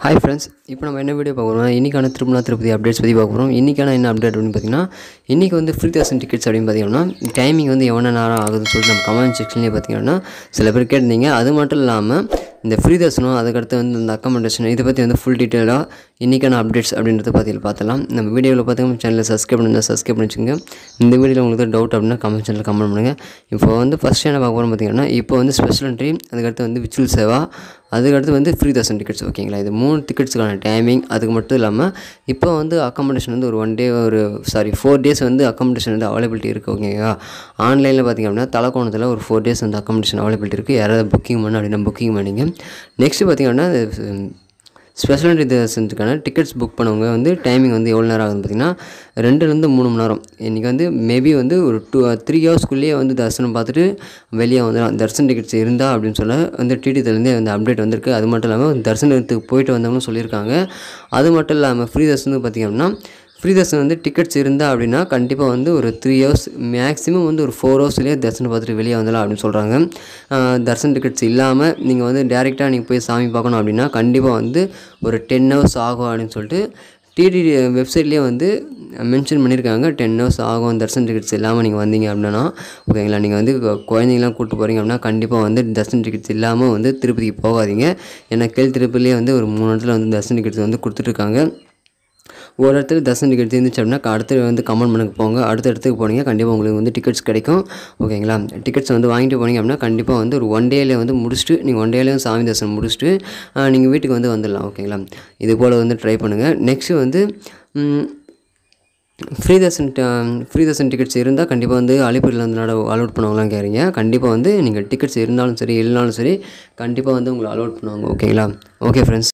Hi friends, இப்போ நம்ம என்ன வீடியோ பார்க்க போறோம்னா இன்னைக்கான திருமலா திருப்பதி அப்டேட்ஸ் பற்றி பார்க்க போகிறோம். இன்றைக்கான என்ன அப்டேட் அப்படின்னு பார்த்தீங்கன்னா இன்றைக்கி வந்து ஃப்ரீ தர்ஷன் டிக்கெட்ஸ் அப்படின்னு பார்த்தீங்கன்னா டைமிங் வந்து எவ்வளோ நேரம் ஆகுதுன்னு சொல்லிட்டு நம்ம கமெண்ட் செக்ஷன்லேயே பார்த்தீங்கன்னா சில பேர் கேட்டிருந்தீங்க. அது மட்டும் இல்லாமல் இந்த ஃப்ரீ தர்ஷனம் அதுக்கடுத்து வந்து இந்த அக்கமெண்டேஷன் இதை பற்றி வந்து ஃபுல் டீட்டெயிலாக இன்றைக்கான அப்டேட்ஸ் அப்படின்றத பற்றி பார்த்தலாம். நம்ம வீடியோவில் பார்த்தீங்கன்னா சேனலில் சப்ஸ்கிரைப் பண்ணி வச்சுங்க. இந்த வீடியோவில் உங்களுக்கு டவுட் அப்படின்னா கமெண்ட் சேனலில் கமெண்ட் பண்ணுங்கள். இப்போ வந்து ஃபஸ்ட் என்ன பார்க்க போகிறோம் பார்த்தீங்கன்னா இப்போ வந்து ஸ்பெஷல் என்ட்ரி, அதுக்கடுத்து வந்து விச்சுவல் சேவா, அதுக்கடுத்து வந்து ஃப்ரீ தர்ஷன் டிக்கெட்ஸ். ஓகேங்களா, இது 3 டிக்கெட்ஸுக்கான டைமிங். அதுக்கு மட்டும் இல்லாமல் இப்போ வந்து அக்கமெண்டேஷன் வந்து ஒரு 4 டேஸ் வந்து அக்கமெண்டேஷன் வந்து அவைலபிலிட்டி இருக்குது. ஓகேங்களா, ஆன்லைனில் பார்த்திங்க அப்படின்னா தலக்கோணத்தில் ஒரு 4 டேஸ் வந்து அக்கமெண்டேஷன் அவைலபிலிட்டி இருக்குது. யாராவது புக்கிங் பண்ண அப்படின்னா புக்கிங் பண்ணிங்க. நெக்ஸ்ட்டு பார்த்திங்கன்னா ஸ்பெஷல் என்ட்ரி தர்ஷனத்துக்கான டிக்கெட்ஸ் புக் பண்ணவங்க வந்து டைமிங் வந்து எவ்வளோ நேரம் ஆகுதுன்னு பார்த்திங்கன்னா 2லேருந்து 3 மணி நேரம். இன்றைக்கி வந்து மேபி வந்து ஒரு 3 ஹவர்ஸ்க்குள்ளேயே வந்து தரிசனம் பார்த்துட்டு வெளியே வந்துடலாம். தர்ஷன் டிக்கெட்ஸ் இருந்தால் அப்படின்னு சொல்ல வந்து டிடிலேருந்தே வந்து அப்டேட் வந்திருக்கு. அது மட்டும் இல்லாமல் தரிசனத்துக்கு போயிட்டு வந்தவங்களும் சொல்லியிருக்காங்க. அது மட்டும் இல்லாமல் ஃப்ரீ தர்ஷனுக்கு பார்த்திங்க அப்படின்னா ஃப்ரீ தர்ஷன் வந்து டிக்கெட்ஸ் இருந்தால் அப்படின்னா கண்டிப்பாக வந்து ஒரு 3 ஹவர்ஸ் மேக்ஸிமம் வந்து ஒரு 4 ஹவர்ஸ்லேயே தரிசனம் பார்த்துட்டு வெளியே வந்துடலாம் அப்படின்னு சொல்கிறாங்க. தர்ஷன் டிக்கெட்ஸ் இல்லாமல் நீங்கள் வந்து டேரெக்டாக நீங்கள் போய் சாமி பார்க்கணும் அப்படின்னா கண்டிப்பாக வந்து ஒரு 10 ஹவர்ஸ் ஆகும் அப்படின்னு சொல்லிட்டு டிடி வெப்சைட்லேயே வந்து மென்ஷன் பண்ணியிருக்காங்க. 10 ஹவர்ஸ் ஆகும் தர்ஷன் டிக்கெட்ஸ் இல்லாமல் நீங்கள் வந்தீங்க அப்படின்னா. ஓகேங்களா, நீங்கள் வந்து குழந்தைங்களாம் கூப்பிட்டு போகிறீங்க அப்படின்னா கண்டிப்பாக வந்து தர்ஷன் டிக்கெட்ஸ் இல்லாமல் வந்து திருப்பதிக்கு போகாதீங்க. ஏன்னா திருப்பதிலேயே வந்து ஒரு 3 இடத்துல வந்து தர்ஷன் டிக்கெட்ஸ் வந்து கொடுத்துட்ருக்காங்க. ஒரு இடத்துல தர்ஷன் டிக்கெட் இருந்துச்சு அப்படின்னா அடுத்து வந்து கமெண்ட் பண்ணுங்க போங்க. அடுத்த இடத்துக்கு போனீங்க கண்டிப்பாக உங்களுக்கு வந்து டிக்கெட்ஸ் கிடைக்கும். ஓகேங்களா, டிக்கெட்ஸ் வந்து வாங்கிட்டு போனீங்க அப்படின்னா கண்டிப்பாக வந்து ஒரு 1 டேலே வந்து முடிச்சுட்டு நீங்கள் 1 டேலேயும் சாமி தரிசனம் முடிச்சுட்டு நீங்கள் வீட்டுக்கு வந்து வந்துடலாம். ஓகேங்களா, இது போல் வந்து ட்ரை பண்ணுங்கள். நெக்ஸ்ட்டு வந்து ஃப்ரீ தர்ஷன் டிக்கெட்ஸ் இருந்தால் கண்டிப்பாக வந்து அலிப்பூரில் வந்து அலோட் பண்ணுவாங்களான்னு கேட்குறீங்க. கண்டிப்பாக வந்து நீங்கள் டிக்கெட்ஸ் இருந்தாலும் சரி இல்லைனாலும் சரி கண்டிப்பாக வந்து உங்களை அலோட் பண்ணுவாங்க. ஓகேங்களா, ஓகே ஃப்ரெண்ட்ஸ்.